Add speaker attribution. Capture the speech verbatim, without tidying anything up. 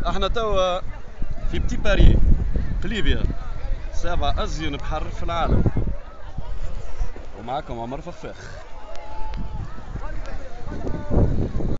Speaker 1: احنا توا في بتي باري في ليبيا، سابع ازين بحر في العالم، ومعكم عمر ففاخ.